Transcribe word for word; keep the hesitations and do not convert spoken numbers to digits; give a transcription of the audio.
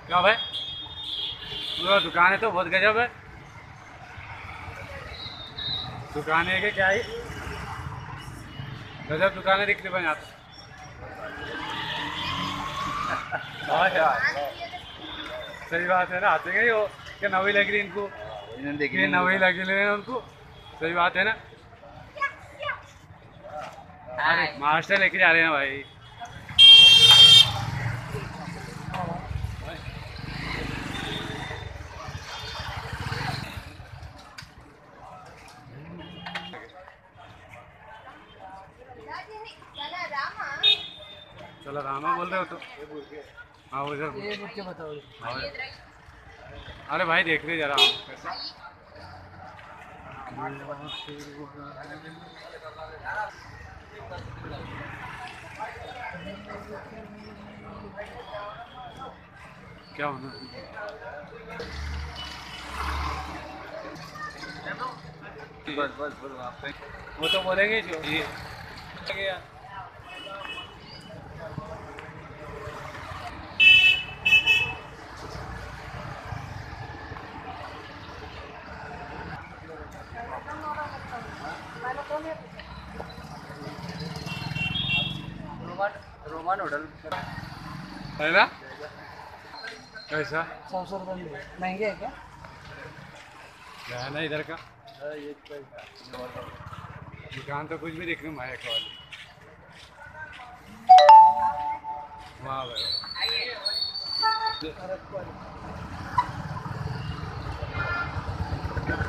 क्या भाई, पूरा दुकान है तो बहुत गजब है। दुकान है कि क्या ही गजब दुकान है, दिखती बन जाता। हाँ यार, सही बात है ना, आते गए वो क्या नवी लग रही इनको, ये नवी लगी रही उनको। सही बात है ना। अरे मास्टर लेके जा रहे हैं भाई। चलो रामा बोल रहे हो तो हाँ उधर ये मुझे बताओ। हाँ। अरे भाई देख रहे जरा कैसा क्या होना। बस बस बस वो तो बोलेंगे जो ये गया। रोमान रोमान होटल है ना, कैसा सौ सौ रुपये में महंगे है क्या? है ना इधर का दुकान तो कुछ भी दिख रही मायक वाली। वाह भाई।